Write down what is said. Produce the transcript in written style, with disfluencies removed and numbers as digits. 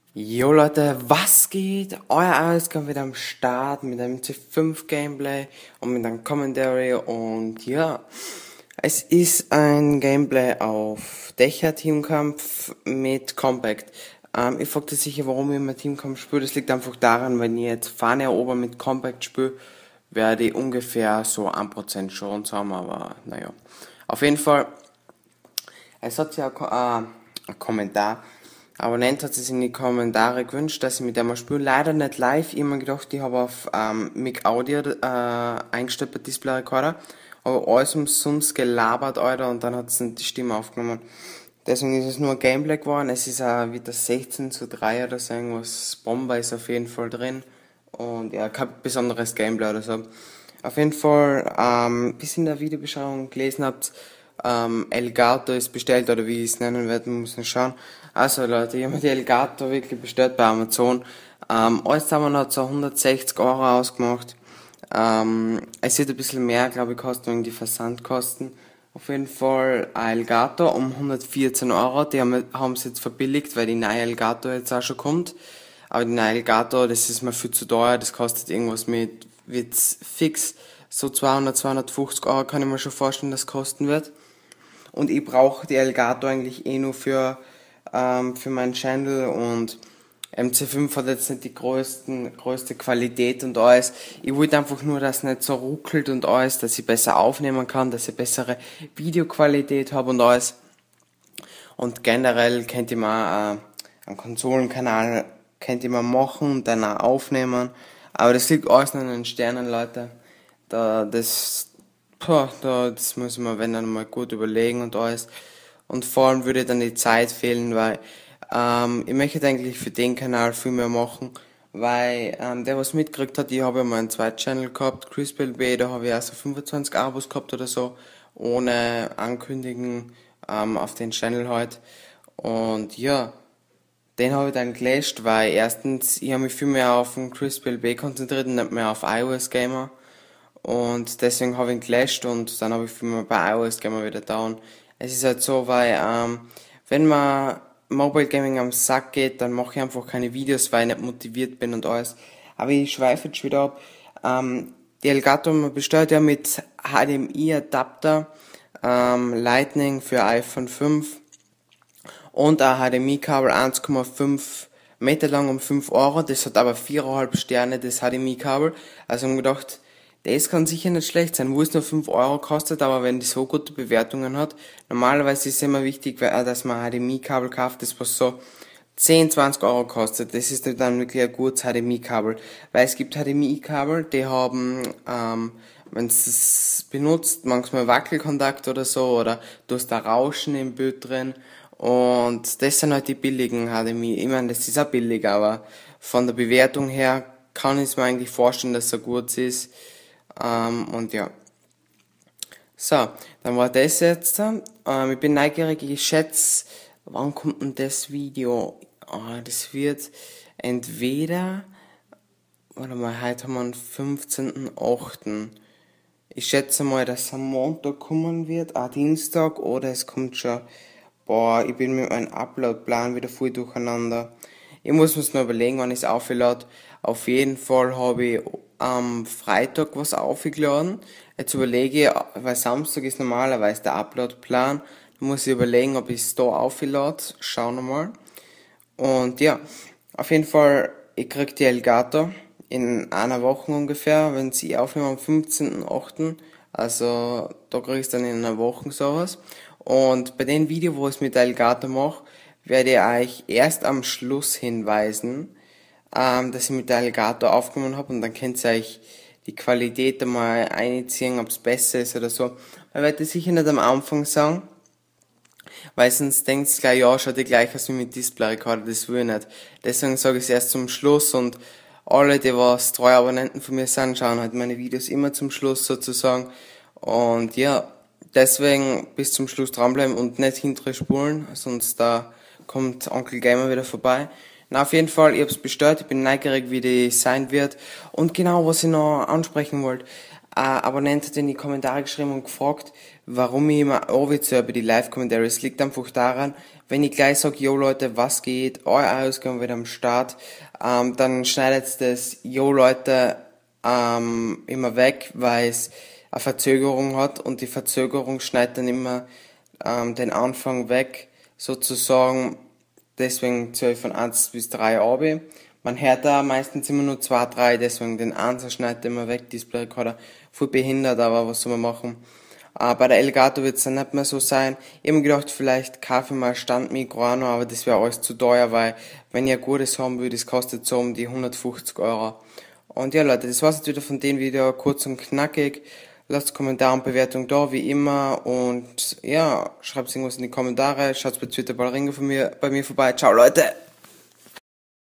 Jo Leute, was geht? Euer Alex kommt wieder am Start mit einem C5 Gameplay und mit einem Commentary und ja, es ist ein Gameplay auf Dächer Teamkampf mit Compact. Ihr fragt euch sicher, warum ich immer Teamkampf spiele. Das liegt einfach daran, wenn ich jetzt Fahne erober mit Compact spiele, werde ich ungefähr so 1% Chance haben, aber naja. Auf jeden Fall, es hat ja ein Kommentar. Abonnent hat es in die Kommentare gewünscht, dass ich mit dem mal spiele. Leider nicht live. Ich habe mir gedacht, ich habe auf Mic Audio eingestellt bei Display Recorder. Aber alles umsonst gelabert, Alter, und dann hat es die Stimme aufgenommen. Deswegen ist es nur ein Gameplay geworden. Es ist auch wieder 16:3 oder so irgendwas. Bomber ist auf jeden Fall drin. Und ja, kein besonderes Gameplay oder so. Auf jeden Fall, bis in der Videobeschreibung gelesen habt, Elgato ist bestellt, oder wie ich es nennen werde, muss man schauen. Also Leute, ich habe mir die Elgato wirklich bestellt bei Amazon. Alles zusammen hat so 160 Euro ausgemacht. Es wird ein bisschen mehr, glaube ich, kosten wegen die Versandkosten. Auf jeden Fall ein Elgato um 114 Euro. Die haben sie jetzt verbilligt, weil die neue Elgato jetzt auch schon kommt. Aber die neue Elgato, das ist mir viel zu teuer. Das kostet irgendwas mit, wird's fix. So 200, 250 Euro kann ich mir schon vorstellen, dass es kosten wird. Und ich brauche die Elgato eigentlich eh nur für meinen Channel, und MC5 hat jetzt nicht die größte Qualität und alles. Ich wollte einfach nur, dass es nicht so ruckelt und alles, dass ich besser aufnehmen kann, dass ich bessere Videoqualität habe und alles. Und generell könnt ihr mal einen Konsolenkanal könnt ihr mal machen und dann auch aufnehmen. Aber das liegt alles an den Sternen, Leute. Das muss man, wenn dann mal gut überlegen und alles. Und vor allem würde dann die Zeit fehlen, weil ich möchte eigentlich für den Kanal viel mehr machen, weil der was mitgekriegt hat, ich habe ja mal einen zweiten Channel gehabt, ChrisBLB, da habe ich also 25 Abos gehabt oder so, ohne Ankündigen auf den Channel halt. Und ja, den habe ich dann gelöscht, weil erstens, ich habe mich viel mehr auf den ChrisBLB konzentriert und nicht mehr auf iOS Gamer. Und deswegen habe ich ihn gelöscht und dann habe ich viel mehr bei iOS Gamer wieder down. Es ist halt so, weil wenn man Mobile Gaming am Sack geht, dann mache ich einfach keine Videos, weil ich nicht motiviert bin und alles. Aber ich schweife jetzt wieder ab. Die Elgato, man bestellt ja mit HDMI-Adapter, Lightning für iPhone 5 und ein HDMI-Kabel 1,5 Meter lang um 5 Euro. Das hat aber 4,5 Sterne, das HDMI-Kabel. Also ich habe gedacht, das kann sicher nicht schlecht sein, wo es nur 5 Euro kostet, aber wenn die so gute Bewertungen hat. Normalerweise ist es immer wichtig, dass man ein HDMI-Kabel kauft, das was so 10, 20 Euro kostet. Das ist dann wirklich ein gutes HDMI-Kabel. Weil es gibt HDMI-Kabel, die haben, wenn es benutzt, manchmal Wackelkontakt oder so, oder du hast da Rauschen im Bild drin. Und das sind halt die billigen HDMI. Ich meine, das ist auch billig, aber von der Bewertung her kann ich mir eigentlich vorstellen, dass es so gut ist. Und ja. So, dann war das jetzt. Ich bin neugierig, ich schätze, wann kommt denn das Video? Das wird entweder, warte mal, heute haben wir den 15.8. Ich schätze mal, dass es am Montag kommen wird, Dienstag, oder es kommt schon. Ich bin mit meinem Upload-Plan wieder voll durcheinander. Ich muss mir's noch überlegen, wann ich es auflade. Auf jeden Fall habe ich am Freitag was aufgeladen. Jetzt überlege ich, weil Samstag ist normalerweise der Upload-Plan. Da muss ich überlegen, ob ich es da auflade. Schauen wir mal. Und ja, auf jeden Fall, ich krieg die Elgato in einer Woche ungefähr, wenn sie aufnehmen am 15.8. Also da krieg ich dann in einer Woche sowas. Und bei dem Video, wo ich es mit der Elgato mache, werde ich euch erst am Schluss hinweisen, dass ich mit der Elgato aufgenommen habe, und dann könnt ihr euch die Qualität einmal einziehen, ob es besser ist oder so. Ich werde das sicher nicht am Anfang sagen, weil sonst denkt ihr gleich, ja, schaut ihr gleich aus wie mit Display Recorder, das will ich nicht. Deswegen sage ich es erst zum Schluss, und alle, die was treue Abonnenten von mir sind, schauen halt meine Videos immer zum Schluss sozusagen. Und ja, deswegen bis zum Schluss dranbleiben und nicht hinterher spulen, sonst da kommt Onkel Gamer wieder vorbei. Na, auf jeden Fall, ich hab's bestellt, ich bin neugierig, wie die sein wird. Und genau, was ich noch ansprechen wollte, Ein Abonnent hat in die Kommentare geschrieben und gefragt, warum ich immer anwitze über die Live-Kommentare. Es liegt einfach daran, wenn ich gleich sage, yo Leute, was geht, euer Ausgang wieder am Start, dann schneidet das, yo Leute, immer weg, weil es eine Verzögerung hat und die Verzögerung schneidet dann immer den Anfang weg, sozusagen. Deswegen zähle ich von 1 bis 3 ab. Man hört da meistens immer nur 2, 3, deswegen den 1 schneidet immer weg, Display Recorder. Voll behindert, aber was soll man machen? Bei der Elgato wird es dann nicht mehr so sein. Ich habe mir gedacht, vielleicht kaufe ich mal ein Standmikro auch noch, aber das wäre alles zu teuer, weil wenn ihr ein gutes haben will, das kostet so um die 150 Euro. Und ja Leute, das war's jetzt wieder von dem Video, kurz und knackig. Lasst Kommentare und Bewertung da, wie immer. Und ja, schreibt irgendwas in die Kommentare. Schaut bei Twitter bei mir vorbei. Ciao Leute!